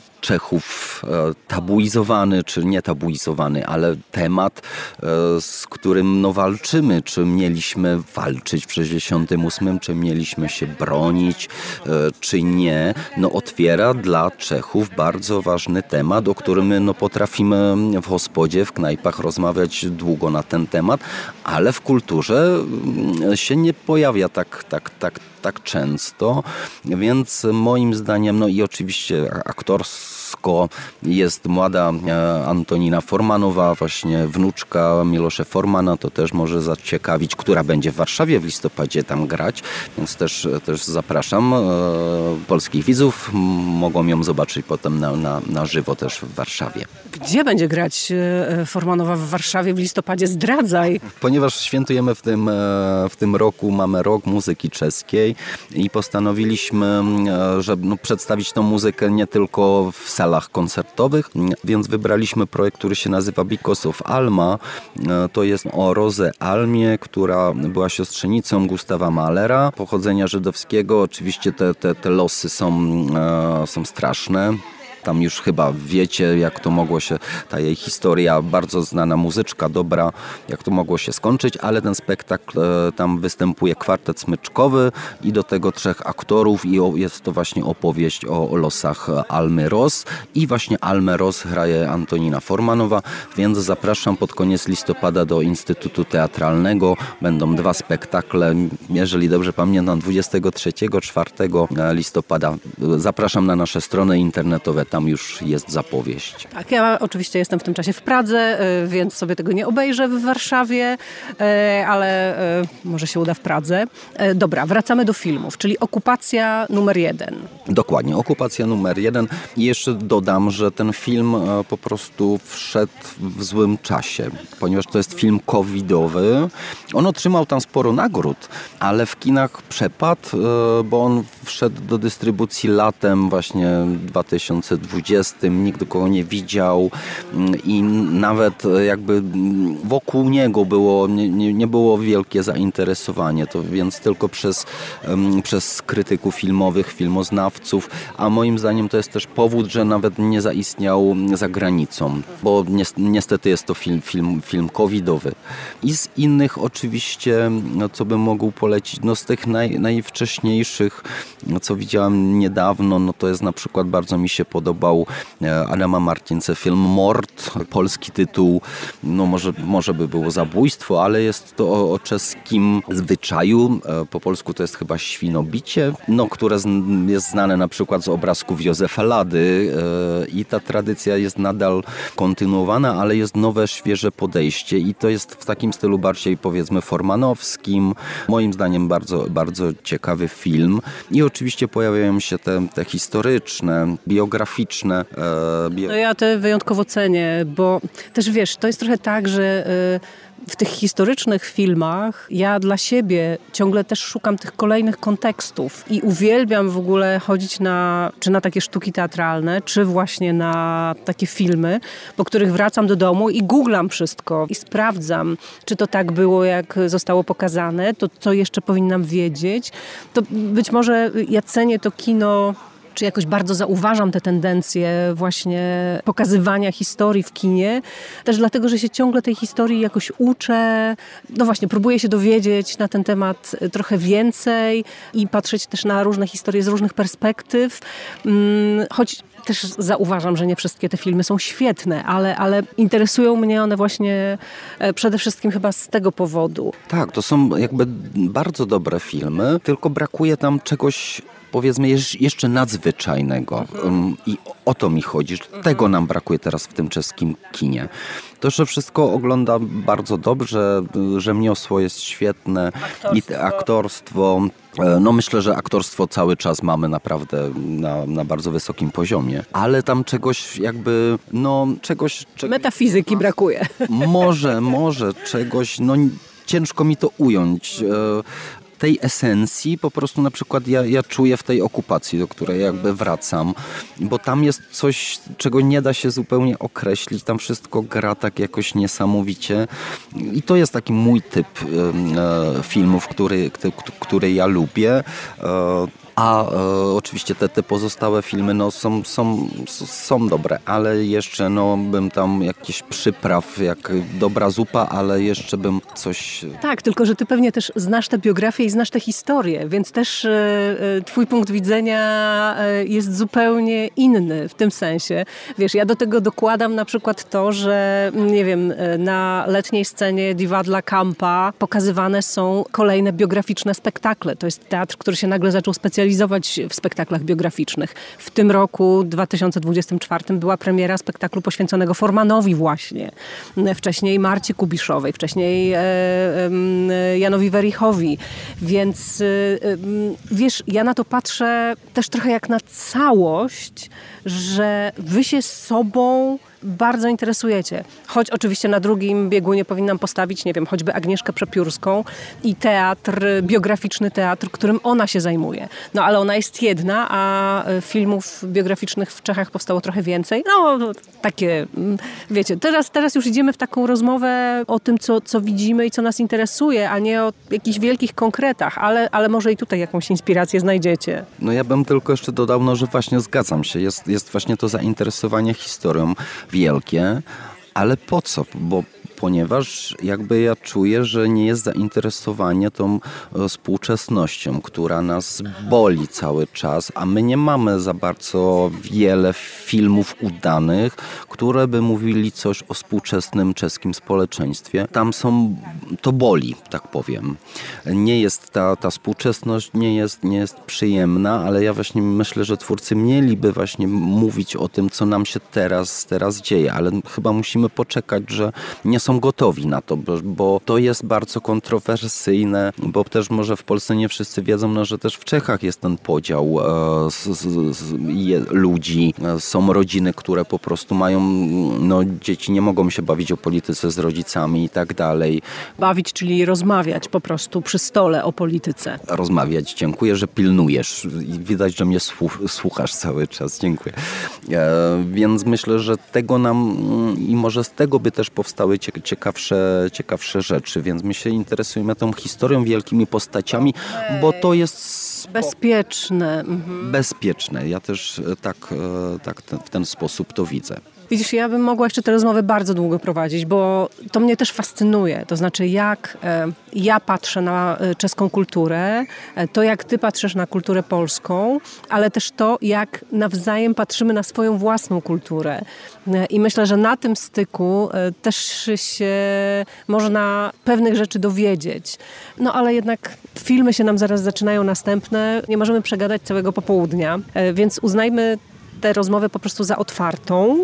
Czechów tabuizowany, czy nie tabuizowany, ale temat, z którym no, walczymy. Czy mieliśmy walczyć w sześćdziesiątym ósmym, czy mieliśmy się bronić, czy nie. No, otwiera dla Czechów bardzo ważny temat, o którym my no, potrafimy w hospodzie, w knajpach rozmawiać długo na ten temat, ale w kulturze się nie pojawia tak, tak, tak, tak często, więc moim zdaniem, no i oczywiście aktorsko jest młoda Antonina Formanowa, właśnie wnuczka Miłosza Formana, to też może zaciekawić, która będzie w Warszawie w listopadzie tam grać, więc też, też zapraszam polskich widzów, mogą ją zobaczyć potem na, na, na żywo też w Warszawie. Gdzie będzie grać Formanowa w Warszawie w listopadzie? Zdradzaj! Ponieważ świętujemy w tym, w tym roku, mamy rok muzyki czeskiej i postanowiliśmy, żeby no, przedstawić tą muzykę nie tylko w salach koncertowych, więc wybraliśmy projekt, który się nazywa Because of Alma. To jest o Roze Almie, która była siostrzenicą Gustawa Mahlera, pochodzenia żydowskiego. Oczywiście te, te, te losy są, są straszne. Tam już chyba wiecie, jak to mogło się, ta jej historia, bardzo znana muzyczka, dobra, jak to mogło się skończyć, ale ten spektakl, tam występuje kwartet smyczkowy i do tego trzech aktorów i jest to właśnie opowieść o, o losach Almy Roz i właśnie Almę Roz hraje Antonina Formanowa, więc zapraszam pod koniec listopada do Instytutu Teatralnego. Będą dwa spektakle, jeżeli dobrze pamiętam, dwudziestego trzeciego czwartego listopada. Zapraszam na nasze strony internetowe. tam już jest zapowiedź. Tak, ja oczywiście jestem w tym czasie w Pradze, więc sobie tego nie obejrzę w Warszawie, ale może się uda w Pradze. Dobra, wracamy do filmów, czyli Okupacja numer jeden. Dokładnie, Okupacja numer jeden. I jeszcze dodam, że ten film po prostu wszedł w złym czasie, ponieważ to jest film covidowy. On otrzymał tam sporo nagród, ale w kinach przepadł, bo on wszedł do dystrybucji latem właśnie dwa tysiące dwudziestym. Nikt go nie widział i nawet jakby wokół niego było, nie, nie było wielkie zainteresowanie. To więc tylko przez, przez krytyków filmowych, filmoznawców, a moim zdaniem to jest też powód, że nawet nie zaistniał za granicą, bo niestety jest to film, film, film covidowy. I z innych oczywiście, no, co bym mógł polecić, no z tych naj, najwcześniejszych, no, co widziałem niedawno, no to jest na przykład, bardzo mi się podobał Adama Martince film Mord, polski tytuł, no może, może by było zabójstwo, ale jest to o, o czeskim zwyczaju, po polsku to jest chyba świnobicie, no, które jest znane na przykład z obrazków Józefa Lady i ta tradycja jest nadal kontynuowana, ale jest nowe, świeże podejście i to jest w takim stylu bardziej, powiedzmy, formanowskim. Moim zdaniem bardzo, bardzo ciekawy film i oczywiście pojawiają się te, te historyczne, biograficzne. E, bio... No ja te wyjątkowo cenię, bo też wiesz, to jest trochę tak, że y- w tych historycznych filmach ja dla siebie ciągle też szukam tych kolejnych kontekstów i uwielbiam w ogóle chodzić na, czy na takie sztuki teatralne, czy właśnie na takie filmy, po których wracam do domu i googlam wszystko i sprawdzam, czy to tak było, jak zostało pokazane, to co jeszcze powinnam wiedzieć. To być może ja cenię to kino, czy jakoś bardzo zauważam te tendencje właśnie pokazywania historii w kinie. Też dlatego, że się ciągle tej historii jakoś uczę. No właśnie, próbuję się dowiedzieć na ten temat trochę więcej i patrzeć też na różne historie z różnych perspektyw. Choć też zauważam, że nie wszystkie te filmy są świetne, ale, ale interesują mnie one właśnie przede wszystkim chyba z tego powodu. Tak, to są jakby bardzo dobre filmy, tylko brakuje tam czegoś, powiedzmy, jeszcze nadzwyczajnego. Um, I o to mi chodzi. Tego nam brakuje teraz w tym czeskim kinie. To, że wszystko ogląda bardzo dobrze, rzemiosło jest świetne, aktorstwo. I aktorstwo. No myślę, że aktorstwo cały czas mamy naprawdę na, na bardzo wysokim poziomie, ale tam czegoś jakby, no czegoś... czegoś metafizyki brakuje. Może, może czegoś, no ciężko mi to ująć. Tej esencji po prostu na przykład ja, ja czuję w tej okupacji, do której jakby wracam, bo tam jest coś, czego nie da się zupełnie określić, tam wszystko gra tak jakoś niesamowicie i to jest taki mój typ e, filmów, który, który ja lubię. E, A e, oczywiście te, te pozostałe filmy no, są, są, są dobre, ale jeszcze no, bym tam jakiś przypraw, jak dobra zupa, ale jeszcze bym coś... Tak, tylko że ty pewnie też znasz tę biografię i znasz tę historię, więc też e, twój punkt widzenia e, jest zupełnie inny w tym sensie. Wiesz, ja do tego dokładam na przykład to, że nie wiem, na letniej scenie Divadla Kampa pokazywane są kolejne biograficzne spektakle. To jest teatr, który się nagle zaczął specjalizować w spektaklach biograficznych. W tym roku, dwa tysiące dwudziestym czwartym, była premiera spektaklu poświęconego Formanowi właśnie. Wcześniej Marcie Kubiszowej, wcześniej e, e, Janowi Werichowi. Więc e, wiesz, ja na to patrzę też trochę jak na całość, że wy się z sobą bardzo interesujecie. Choć oczywiście na drugim biegunie powinnam postawić, nie wiem, choćby Agnieszkę Przepiórską i teatr, biograficzny teatr, którym ona się zajmuje. No ale ona jest jedna, a filmów biograficznych w Czechach powstało trochę więcej. No takie, wiecie, teraz, teraz już idziemy w taką rozmowę o tym, co, co widzimy i co nas interesuje, a nie o jakichś wielkich konkretach, ale, ale może i tutaj jakąś inspirację znajdziecie. No ja bym tylko jeszcze dodał, no, że właśnie zgadzam się. Jest, jest właśnie to zainteresowanie historią wielkie, ale po co? Bo ponieważ jakby ja czuję, że nie jest zainteresowanie tą współczesnością, która nas boli cały czas, a my nie mamy za bardzo wiele filmów udanych, które by mówili coś o współczesnym czeskim społeczeństwie. Tam są, to boli, tak powiem. Nie jest ta, ta współczesność, nie jest, nie jest przyjemna, ale ja właśnie myślę, że twórcy mieliby właśnie mówić o tym, co nam się teraz, teraz dzieje, ale chyba musimy poczekać, że nie są gotowi na to, bo, bo to jest bardzo kontrowersyjne, bo też może w Polsce nie wszyscy wiedzą, no, że też w Czechach jest ten podział e, z, z, z, je, ludzi. E, są rodziny, które po prostu mają, no dzieci nie mogą się bawić o polityce z rodzicami i tak dalej. Bawić, czyli rozmawiać po prostu przy stole o polityce. Rozmawiać, dziękuję, że pilnujesz. Widać, że mnie słuchasz cały czas, dziękuję. E, więc myślę, że tego nam i może z tego by też powstały ciekawsze, ciekawsze rzeczy, więc my się interesujemy tą historią, wielkimi postaciami, okay. Bo to jest bezpieczne. Mhm. Bezpieczne. Ja też tak, tak w ten sposób to widzę. Widzisz, ja bym mogła jeszcze tę rozmowę bardzo długo prowadzić, bo to mnie też fascynuje. To znaczy, jak e, ja patrzę na czeską kulturę, e, to jak ty patrzysz na kulturę polską, ale też to, jak nawzajem patrzymy na swoją własną kulturę. E, I myślę, że na tym styku e, też się można pewnych rzeczy dowiedzieć. No ale jednak filmy się nam zaraz zaczynają następne. Nie możemy przegadać całego popołudnia, e, więc uznajmy tę rozmowę po prostu za otwartą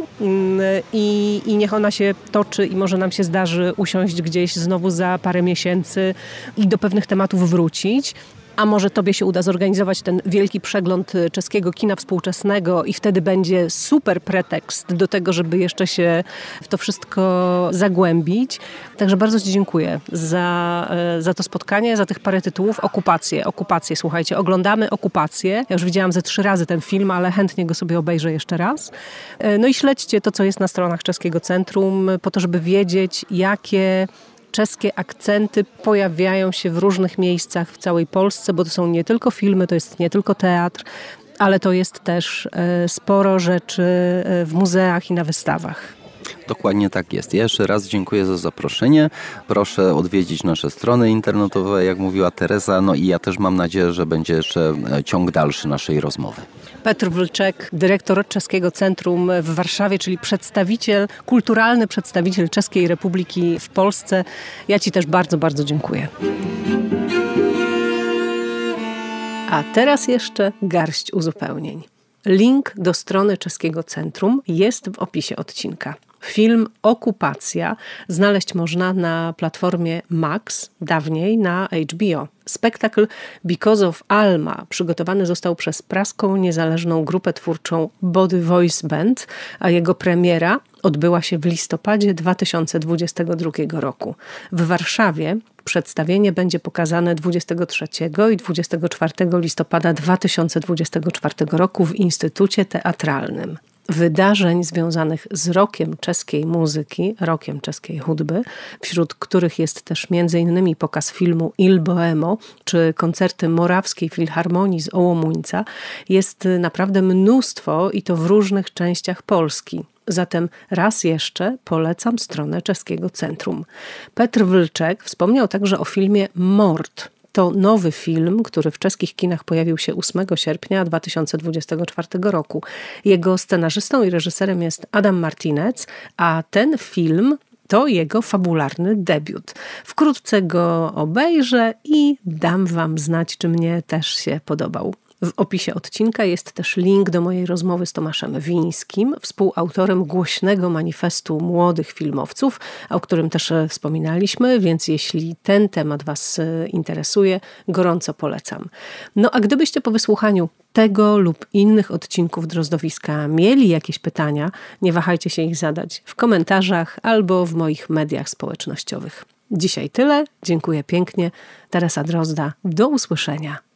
i, i niech ona się toczy i może nam się zdarzy usiąść gdzieś znowu za parę miesięcy i do pewnych tematów wrócić. A może tobie się uda zorganizować ten wielki przegląd czeskiego kina współczesnego i wtedy będzie super pretekst do tego, żeby jeszcze się w to wszystko zagłębić. Także bardzo ci dziękuję za, za to spotkanie, za tych parę tytułów. Okupację, okupację, słuchajcie, oglądamy Okupację. Ja już widziałam ze trzy razy ten film, ale chętnie go sobie obejrzę jeszcze raz. No i śledźcie to, co jest na stronach Czeskiego Centrum, po to, żeby wiedzieć, jakie czeskie akcenty pojawiają się w różnych miejscach w całej Polsce, bo to są nie tylko filmy, to jest nie tylko teatr, ale to jest też sporo rzeczy w muzeach i na wystawach. Dokładnie tak jest. Ja jeszcze raz dziękuję za zaproszenie. Proszę odwiedzić nasze strony internetowe, jak mówiła Teresa. No i ja też mam nadzieję, że będzie jeszcze ciąg dalszy naszej rozmowy. Petr Vlček, dyrektor Czeskiego Centrum w Warszawie, czyli przedstawiciel, kulturalny przedstawiciel Czeskiej Republiki w Polsce. Ja ci też bardzo, bardzo dziękuję. A teraz jeszcze garść uzupełnień. Link do strony Czeskiego Centrum jest w opisie odcinka. Film Okupacja znaleźć można na platformie Max, dawniej na H B O. Spektakl Because of Alma przygotowany został przez praską niezależną grupę twórczą Body Voice Band, a jego premiera odbyła się w listopadzie dwa tysiące dwudziestego drugiego roku. W Warszawie przedstawienie będzie pokazane dwudziestego trzeciego i dwudziestego czwartego listopada dwa tysiące dwudziestego czwartego roku w Instytucie Teatralnym. Wydarzeń związanych z rokiem czeskiej muzyki, rokiem czeskiej hudby, wśród których jest też między innymi pokaz filmu Il Boemo czy koncerty Morawskiej Filharmonii z Ołomuńca, jest naprawdę mnóstwo i to w różnych częściach Polski. Zatem raz jeszcze polecam stronę Czeskiego Centrum. Petr Vlček wspomniał także o filmie Mord. To nowy film, który w czeskich kinach pojawił się ósmego sierpnia dwa tysiące dwudziestego czwartego roku. Jego scenarzystą i reżyserem jest Adam Martinec, a ten film to jego fabularny debiut. Wkrótce go obejrzę i dam wam znać, czy mnie też się podobał. W opisie odcinka jest też link do mojej rozmowy z Tomaszem Wińskim, współautorem głośnego manifestu młodych filmowców, o którym też wspominaliśmy, więc jeśli ten temat was interesuje, gorąco polecam. No a gdybyście po wysłuchaniu tego lub innych odcinków Drozdowiska mieli jakieś pytania, nie wahajcie się ich zadać w komentarzach albo w moich mediach społecznościowych. Dzisiaj tyle. Dziękuję pięknie. Teresa Drozda. Do usłyszenia.